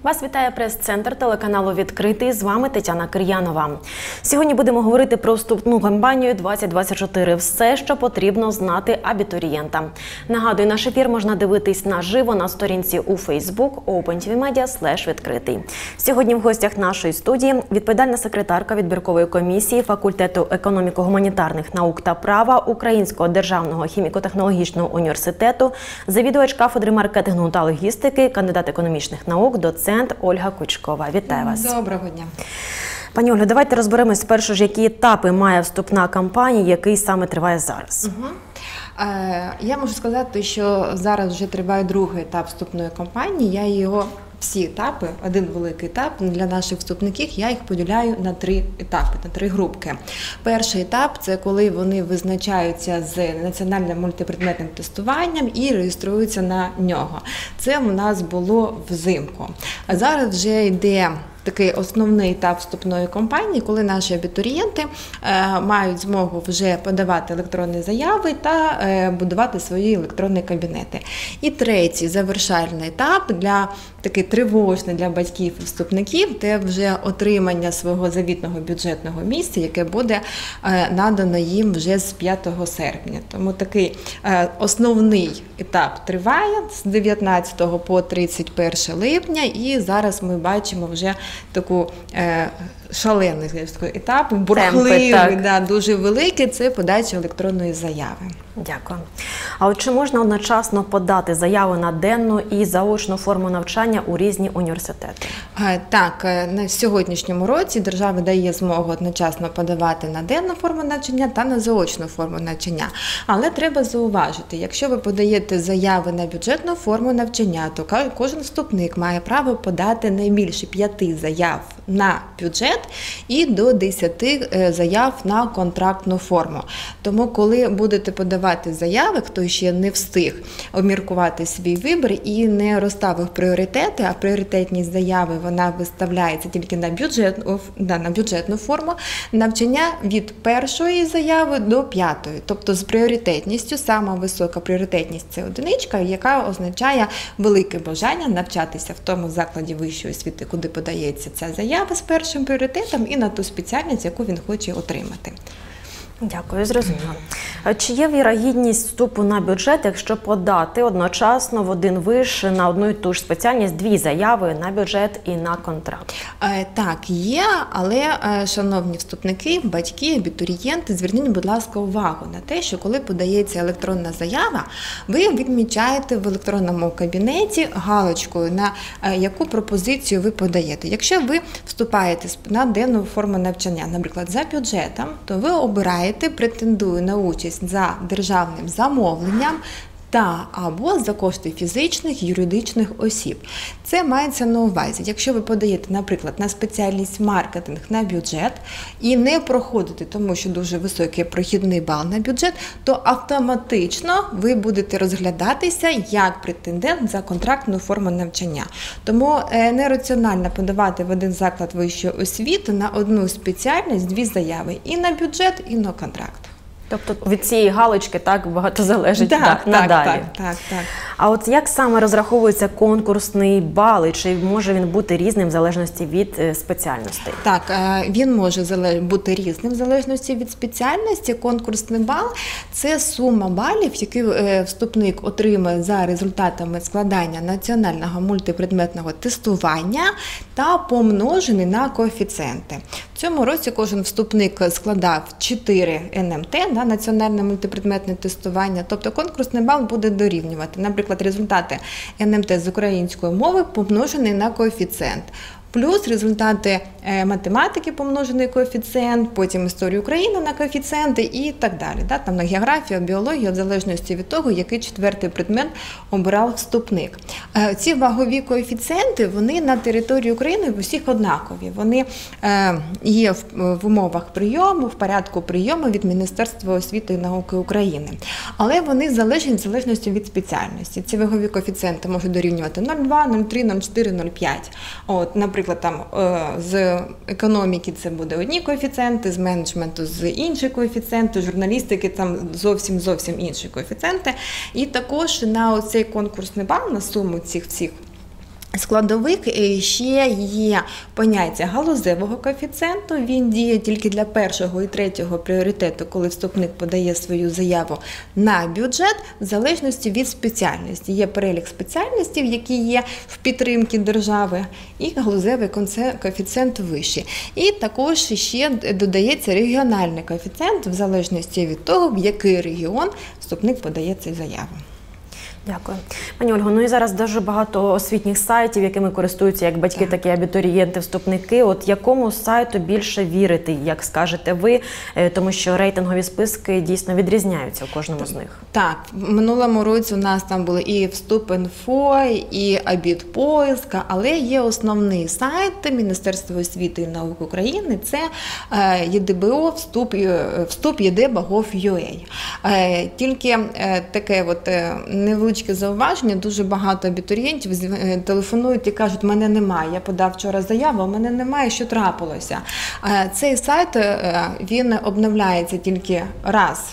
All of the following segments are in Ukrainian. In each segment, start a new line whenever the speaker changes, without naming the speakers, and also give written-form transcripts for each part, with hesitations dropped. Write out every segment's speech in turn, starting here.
Вас вітає прес-центр телеканалу «Відкритий». З вами Тетяна Кир'янова. Сьогодні будемо говорити про вступну кампанію 2024. Все, що потрібно знати абітурієнтам. Нагадую, наш ефір можна дивитись наживо на сторінці у Facebook opentvmedia/відкритий. Сьогодні в гостях нашої студії відповідальна секретарка відбіркової комісії факультету економіко-гуманітарних наук та права Українського державного хіміко-технологічного університету, завідувач кафедри маркетингу та логістики, кандидат економічних наук, доцент Ольга Кучкова. Вітаю вас.
Доброго дня.
Пані Ольго, давайте розберемось спершу, які етапи має вступна кампанія, який саме триває зараз.
Я можу сказати, що зараз вже триває другий етап вступної кампанії. Я його всі етапи, один великий етап для наших вступників, я їх поділяю на три етапи, на три групки. Перший етап – це коли вони визначаються з національним мультипредметним тестуванням і реєструються на нього. Це в нас було взимку. А зараз вже йде такий основний етап вступної кампанії, коли наші абітурієнти мають змогу вже подавати електронні заяви та будувати свої електронні кабінети. І третій завершальний етап, такий тривожний для батьків і вступників, це вже отримання свого завітного бюджетного місця, яке буде надано їм вже з 5 серпня. Тому такий основний етап триває з 19 по 31 липня, і зараз ми бачимо вже таку шалений етап, бурхливий, дуже великий, це подача електронної заяви.
Дякую. А от чи можна одночасно подати заяву на денну і заочну форму навчання у різні університети?
Так, на сьогоднішньому році держава дає змогу одночасно подавати на денну форму навчання та на заочну форму навчання. Але треба зауважити, якщо ви подаєте заяви на бюджетну форму навчання, то кожен вступник має право подати найбільше 5 заяв на бюджет і до 10 заяв на контрактну форму. Тому, коли будете подавати заяви, хто ще не встиг обміркувати свій вибір і не розставив пріоритети, а пріоритетність заяви вона виставляється тільки на бюджетну форму, навчання від першої заяви до 5-ї. Тобто з пріоритетністю, сама висока пріоритетність – це одиничка, яка означає велике бажання навчатися в тому закладі вищої освіти, куди подається ця заява з першим пріоритетом і на ту спеціальність, яку він хоче отримати.
Дякую, зрозуміло. Чи є вірогідність вступу на бюджет, якщо подати одночасно в один виш на одну і ту ж спеціальність 2 заяви на бюджет і на контракт?
Так, є, але, шановні вступники, батьки, абітурієнти, зверніть, будь ласка, увагу на те, що коли подається електронна заява, ви відмічаєте в електронному кабінеті галочкою, на яку пропозицію ви подаєте. Якщо ви вступаєте на денну форму навчання, наприклад, за бюджетом, то ви обираєте претендую на участь за державним замовленням та або за кошти фізичних, юридичних осіб. Це мається на увазі. Якщо ви подаєте, наприклад, на спеціальність маркетинг на бюджет і не проходите, тому що дуже високий прохідний бал на бюджет, то автоматично ви будете розглядатися як претендент за контрактну форму навчання. Тому нераціонально подавати в один заклад вищої освіти на одну спеціальність 2 заяви і на бюджет, і на контракт.
Тобто від цієї галочки так багато залежить
надалі. Так.
А от як саме розраховується конкурсний бал, і чи може він бути різним в залежності від спеціальностей?
Так, він може бути різним в залежності від спеціальності. Конкурсний бал – це сума балів, які вступник отримує за результатами складання національного мультипредметного тестування та помножений на коефіцієнти. В цьому році кожен вступник складав 4 НМТ, національне мультипредметне тестування, тобто конкурсний бал буде дорівнювати, наприклад, результати НМТ з української мови помножений на коефіцієнт. Плюс результати математики помножений коефіцієнт, потім історію України на коефіцієнти і так далі. Там на географію, біологію, в залежності від того, який 4-й предмет обирав вступник. Ці вагові коефіцієнти, вони на території України в усіх однакові. Вони є в умовах прийому, в порядку прийому від Міністерства освіти і науки України. Але вони залежать в залежності від спеціальності. Ці вагові коефіцієнти можуть дорівнювати 0,2, 0,3, 0,4, 0,5. Наприклад, з економіки це буде одні коефіцієнти, з менеджменту з інші коефіцієнти, журналістики там зовсім інші коефіцієнти. І також на цей конкурсний бал, на суму цих всіх складових ще є поняття галузевого коефіцієнту. Він діє тільки для першого і третього пріоритету, коли вступник подає свою заяву на бюджет, в залежності від спеціальності. Є перелік спеціальностей, які є в підтримці держави, і галузевий коефіцієнт вищий. І також ще додається регіональний коефіцієнт, в залежності від того, в який регіон вступник подає цю заяву.
Дякую. Пані Ольго, ну і зараз дуже багато освітніх сайтів, якими користуються як батьки, так і абітурієнти, вступники. От якому сайту більше вірити, як скажете ви, тому що рейтингові списки дійсно відрізняються у кожному з них.
Так, в минулому році у нас там були і Вступ.Інфо, і Абітпоиск, але є основний сайт Міністерства освіти і науки України, це ЄДБО Вступ.єДБ.gov.ua. Тільки таке невеличке зауваження, дуже багато абітурієнтів телефонують і кажуть, мене немає, я подав вчора заяву, а мене немає, що трапилося. Цей сайт, він обновляється тільки раз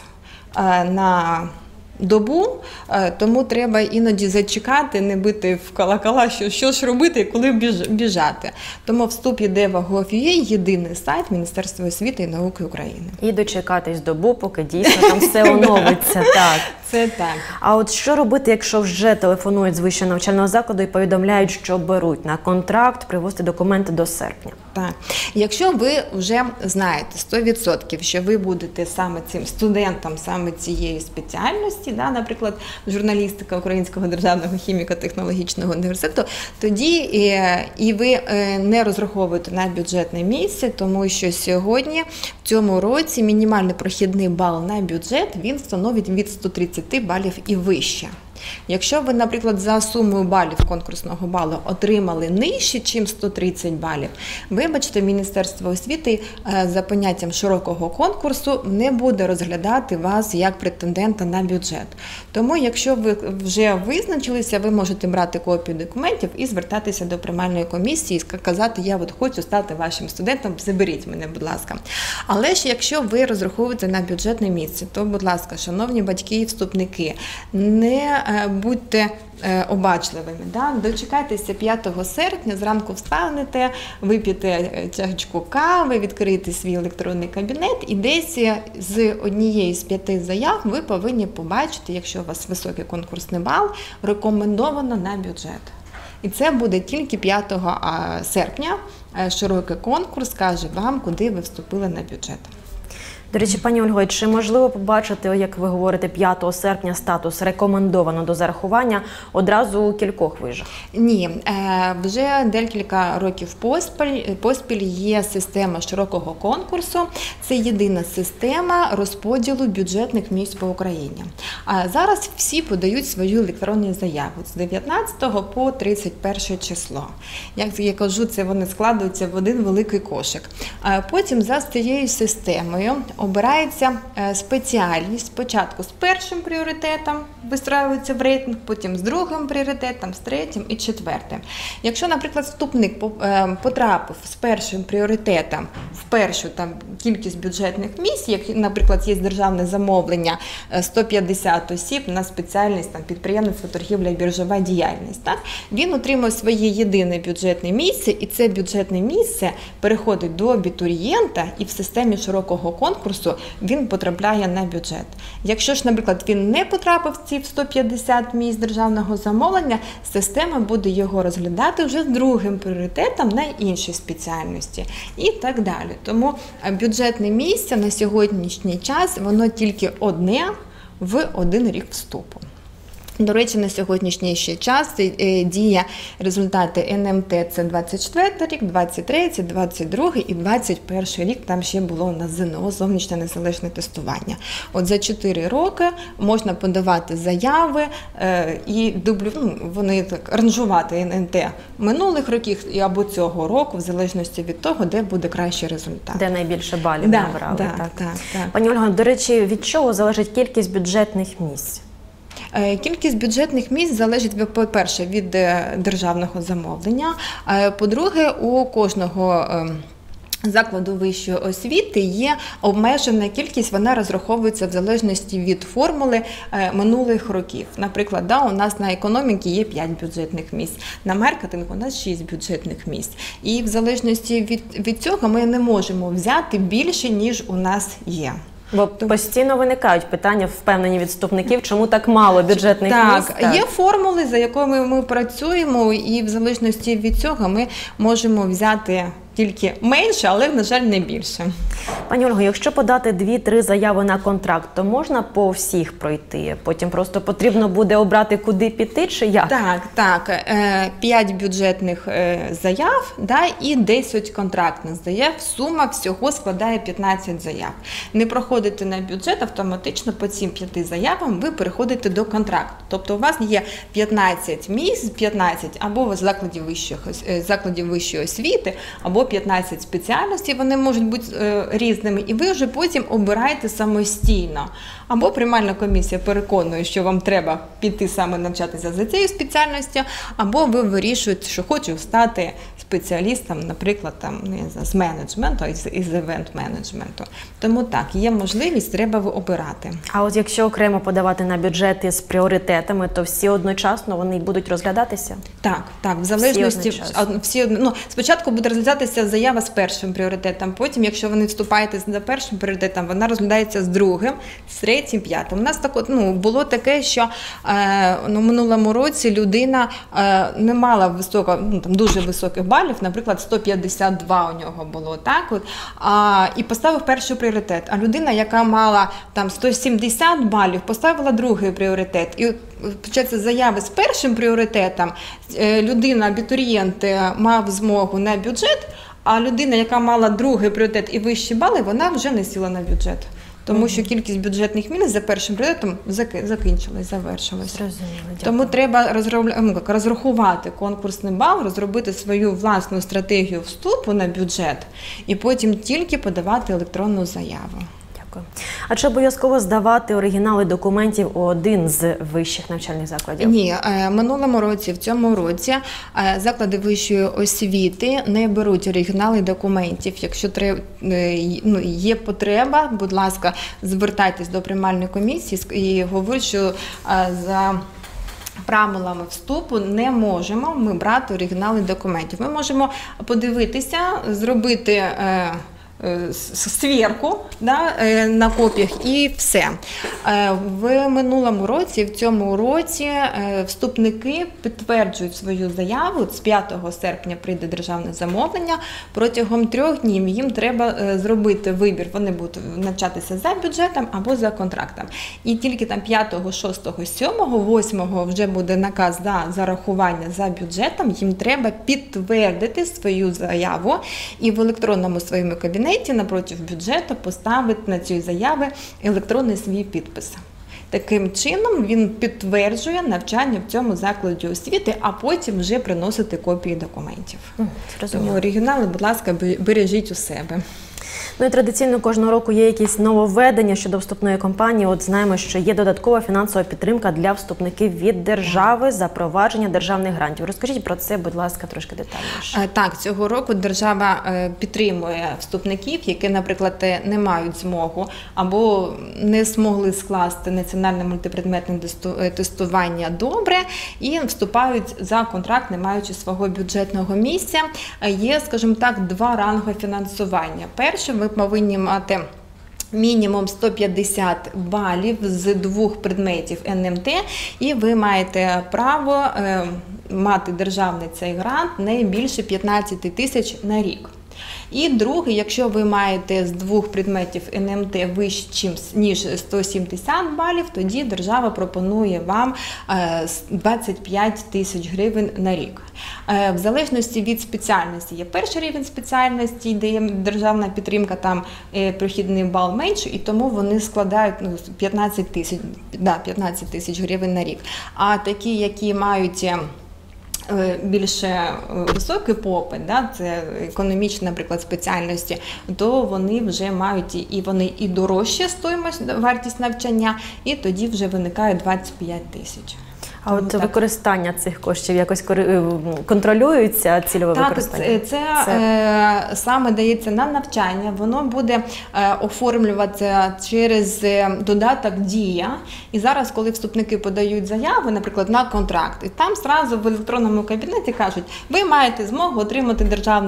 на добу, тому треба іноді зачекати, не бити в колокола, що ж робити і коли біжати. Тому Вступ.єДБ.gov.ua – єдиний сайт Міністерства освіти і науки України.
І дочекатись добу, поки дійсно там все оновиться. Так.
Це так.
А от що робити, якщо вже телефонують з вищого навчального закладу і повідомляють, що беруть на контракт, привозити документи до серпня?
Так. Якщо ви вже знаєте 100%, що ви будете саме цим студентом, саме цієї спеціальності, наприклад, журналістика Українського державного хіміко-технологічного університету, тоді і ви не розраховуєте на бюджетне місце, тому що сьогодні, в цьому році, мінімальний прохідний бал на бюджет, він становить від 130 балів і вище. Якщо ви, наприклад, за сумою балів конкурсного балу отримали нижче, ніж 130 балів, вибачте, Міністерство освіти за поняттям широкого конкурсу не буде розглядати вас як претендента на бюджет. Тому, якщо ви вже визначилися, ви можете брати копію документів і звертатися до приймальної комісії і казати, я хочу стати вашим студентом, заберіть мене, будь ласка. Але ж, якщо ви розраховуєте на бюджетне місце, то, будь ласка, шановні батьки і вступники, не будьте обачливими. Дочекайтеся 5 серпня, зранку встанете, вип'єте чашечку кави, відкриєте свій електронний кабінет і десь з однієї з 5 заяв ви повинні побачити, якщо у вас високий конкурсний бал, рекомендовано на бюджет. І це буде тільки 5 серпня. Широкий конкурс каже вам, куди ви вступили на бюджет.
До речі, пані Ольго, чи можливо побачити, як ви говорите, 5 серпня статус рекомендовано до зарахування одразу у кількох вишах?
Ні, вже декілька років поспіль є система широкого конкурсу. Це єдина система розподілу бюджетних місць по Україні. А зараз всі подають свою електронну заяву з 19 по 31 число. Як я кажу, це вони складаються в один великий кошик. Потім за цією системою обирається спеціальність, спочатку з першим пріоритетом вистраюється в рейтинг, потім з другим пріоритетом, з третім і четвертим. Якщо, наприклад, вступник потрапив з першим пріоритетом в першу кількість бюджетних місць, як, наприклад, є державне замовлення 150 осіб на спеціальність підприємництво, торгівля і біржова діяльність, він отримує своє єдине бюджетне місце, і це бюджетне місце переходить до абітурієнта, і в системі широкого конкурсу він потрапляє на бюджет. Якщо ж, наприклад, він не потрапив в ці 150 місць державного замовлення, система буде його розглядати вже з другим пріоритетом на іншій спеціальності і так далі. Тому бюджетне місце на сьогоднішній час, воно тільки одне в один рік вступу. До речі, на сьогоднішній ще час діє результати НМТ, це 24 рік, 23, 22 і 21 рік, там ще було у нас ЗНО, зовнішнє незалежне тестування. От за 4 роки можна подавати заяви і вони ранжувати НМТ минулих років або цього року, в залежності від того, де буде кращий результат.
Де найбільше балів набрали.
Так.
Пані Ольга, до речі, від чого залежить кількість бюджетних місць?
Кількість бюджетних місць залежить, по-перше, від державного замовлення, по-друге, у кожного закладу вищої освіти є обмежена кількість, вона розраховується в залежності від формули минулих років. Наприклад, у нас на економіки є 5 бюджетних місць, на маркетинг у нас 6 бюджетних місць. І в залежності від цього ми не можемо взяти більше, ніж у нас є.
Бо постійно виникають питання, впевнені від вступників, чому так мало бюджетних місць?
Так, є формули, за якими ми працюємо, і в залежності від цього ми можемо взяти тільки менше, але, на жаль, не більше.
Пані Ольго, якщо подати 2-3 заяви на контракт, то можна по всіх пройти? Потім просто потрібно буде обрати, куди піти, чи як?
Так. 5 бюджетних заяв, і 10 контрактних заяв. Сума всього складає 15 заяв. Не проходите на бюджет, автоматично по цим 5 заявам ви переходите до контракту. Тобто у вас є 15 місць, 15 або закладів вищої освіти, або 15 спеціальностей, вони можуть бути різними, і ви вже потім обираєте самостійно. Або приймальна комісія переконує, що вам треба піти саме навчатися за цією спеціальністю, або ви вирішуєте, що хочу стати спеціалістом, наприклад, з менеджменту, із івент-менеджменту. Тому так, є можливість, треба обирати.
А от якщо окремо подавати на бюджети з пріоритетами, то всі одночасно вони будуть розглядатися?
Так, в залежності, спочатку буде розглядатися заява з першим пріоритетом, потім, якщо вони вступаєте за першим пріоритетом, вона розглядається з другим, з третім, п'ятим. У нас було таке, що в минулому році людина не мала дуже високих балів, наприклад, 152 у нього було, і поставив перший пріоритет. А людина, яка мала 170 балів, поставила другий пріоритет. І початься заяви з першим пріоритетом, людина, абітурієнт, мав змогу на бюджет, а людина, яка мала другий пріоритет і вищі бали, вона вже не сіла на бюджет. Тому що кількість бюджетних місць за першим пріоритетом завершилась. Тому треба розрахувати конкурсний бал, розробити свою власну стратегію вступу на бюджет і потім тільки подавати електронну заяву.
Дякую. А чи обов'язково здавати оригінали документів у один з вищих навчальних закладів?
Ні, минулому році, в цьому році заклади вищої освіти не беруть оригінали документів. Якщо є потреба, будь ласка, звертайтесь до приймальної комісії і говоріть, що за правилами вступу не можемо ми брати оригінали документів. Ми можемо подивитися, зробити свірку на копіях і все. В минулому році, в цьому році вступники підтверджують свою заяву. З 5 серпня прийде державне замовлення. Протягом 3 днів їм треба зробити вибір. Вони будуть навчатися за бюджетом або за контрактом. І тільки 5, 6, 7, 8 вже буде наказ за зарахування за бюджетом. Їм треба підтвердити свою заяву і в електронному своєму кабінеті напроти бюджету поставити на цій заяві електронний свій підпис. Таким чином він підтверджує навчання в цьому закладі освіти, а потім вже приносити копії документів. Тому оригінали, будь ласка, бережіть у себе.
Ну і традиційно кожного року є якісь нововведення щодо вступної кампанії. От знаємо, що є додаткова фінансова підтримка для вступників від держави, запровадження державних грантів. Розкажіть про це, будь ласка, трошки детальніше.
Так, цього року держава підтримує вступників, які, наприклад, не мають змогу або не змогли скласти національне мультипредметне тестування добре і вступають за контракт, не маючи свого бюджетного місця. Є, скажімо так, 2 ранги фінансування. Перше, ви повинні мати мінімум 150 балів з 2 предметів НМТ, і ви маєте право мати державний цей грант не більше 15 тисяч на рік. І друге, якщо ви маєте з 2 предметів НМТ вище, ніж 170 балів, тоді держава пропонує вам 25 тисяч гривень на рік. В залежності від спеціальності є перший рівень спеціальності, де є державна підтримка, там прохідний бал менший, і тому вони складають 15 тисяч гривень на рік. А такі, які мають більше високий попит, це економічні, наприклад, спеціальності, то вони вже мають і дорожча вартість навчання, і тоді вже виникає 25 тисяч.
А от використання цих коштів якось контролюється, цільове використання?
Так, це саме дається на навчання, воно буде оформлюватися через додаток «Дія». І зараз, коли вступники подають заяву, наприклад, на контракт, і там зразу в електронному кабінеті кажуть, ви маєте змогу отримати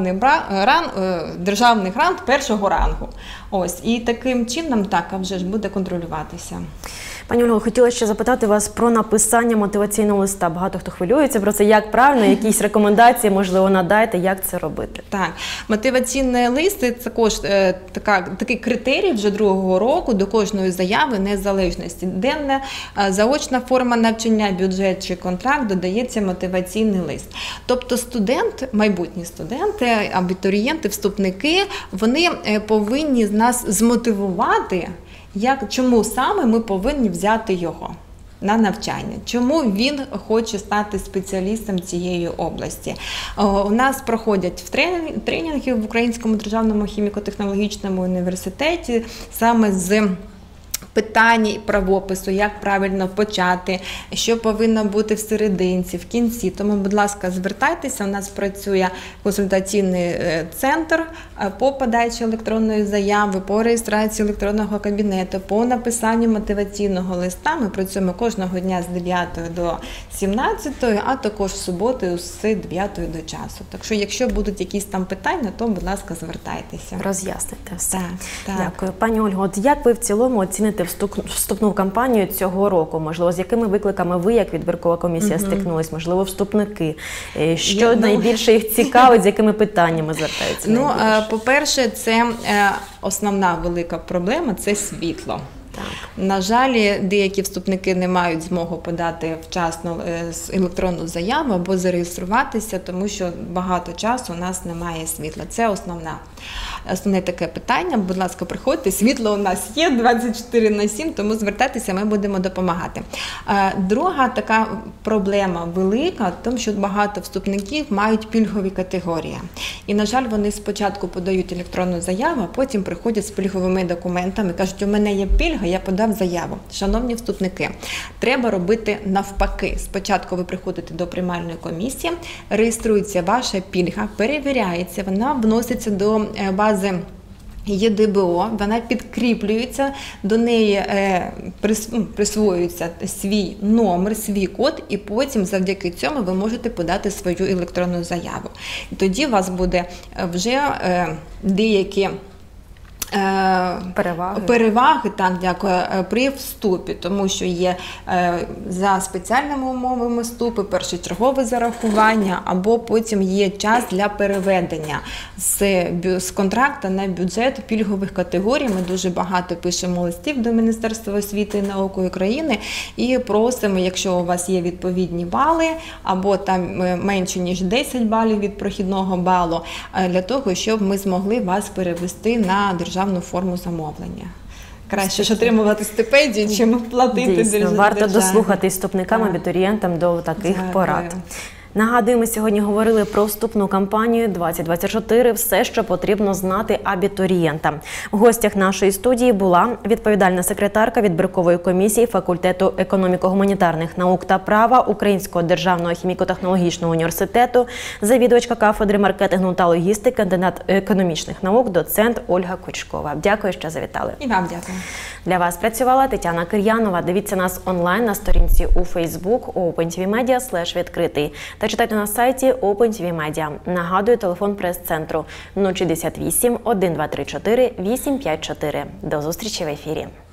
державний грант першого рангу. Ось, і таким чином так, а вже ж буде контролюватися.
Пані Ольго, хотіла ще запитати вас про написання мотиваційного листа. Багато хто хвилюється про це. Як правильно, якісь рекомендації, можливо, надайте, як це робити? Так,
мотиваційний лист – це також такий критерій вже другого року до кожної заяви незалежності. Денна, заочна форма навчання, бюджет чи контракт, додається мотиваційний лист. Тобто студент, майбутні студенти, абітурієнти, вступники, вони повинні нас змотивувати, чому саме ми повинні взяти його на навчання, чому він хоче стати спеціалістом цієї області. У нас проходять тренінги в Українському державному хіміко-технологічному університеті саме з питання правопису, як правильно почати, що повинно бути в серединці, в кінці. Тому, будь ласка, звертайтеся, у нас працює консультаційний центр по подачі електронної заяви, по реєстрації електронного кабінету, по написанню мотиваційного листа. Ми працюємо кожного дня з 9 до 17, а також в суботу з 9 до часу. Так що, якщо будуть якісь там питання, то, будь ласка, звертайтеся.
Роз'ясните все.
Так.
Дякую. Пані Ольго, от як ви в цілому оціните вступну кампанію цього року? Можливо, з якими викликами ви, як відбіркова комісія, стикнулись? Можливо, вступники? Що найбільше їх цікавить, з якими питаннями звертаються?
По-перше, це основна велика проблема – це світло. Так. На жаль, деякі вступники не мають змогу подати вчасно електронну заяву або зареєструватися, тому що багато часу у нас немає світла. Це основне таке питання. Будь ласка, приходьте, світло у нас є 24/7, тому звертайтеся, ми будемо допомагати. Друга така проблема велика в тому, що багато вступників мають пільгові категорії. І, на жаль, вони спочатку подають електронну заяву, а потім приходять з пільговими документами, кажуть, у мене є пільга, я подав заяву. Шановні вступники, треба робити навпаки. Спочатку ви приходите до приймальної комісії, реєструється ваша пільга, перевіряється, вона вноситься до бази ЄДБО, вона підкріплюється, до неї присвоюється свій номер, свій код, і потім завдяки цьому ви можете подати свою електронну заяву. І тоді у вас буде вже деякі переваги, так, дякую, при вступі, тому що є за спеціальними умовами вступу, першочергове зарахування, або потім є час для переведення з контракту на бюджет пільгових категорій. Ми дуже багато пишемо листів до Міністерства освіти і науки України і просимо, якщо у вас є відповідні бали, або там менше, ніж 10 балів від прохідного балу, для того, щоб ми змогли вас перевести на державну форму замовлення. Краще ж отримувати стипендію, чим платити державі.
Дійсно, варто дослухатись вступникам, абітурієнтам до таких порад. Нагадуємо, сьогодні говорили про вступну кампанію 2024 «Все, що потрібно знати абітурієнтам». В гостях нашої студії була відповідальна секретарка відбіркової комісії факультету економіко-гуманітарних наук та права Українського державного хіміко-технологічного університету, завідувачка кафедри маркетингу та логістики, кандидат економічних наук, доцент Ольга Кучкова. Дякую, що завітали.
І вам дякую.
Для вас працювала Тетяна Кир'янова. Дивіться нас онлайн на сторінці у Facebook opentvmedia/відкритий. Та читайте на сайті OpenTV Media. Нагадую, телефон прес-центру 068 1234 854. До зустрічі в ефірі.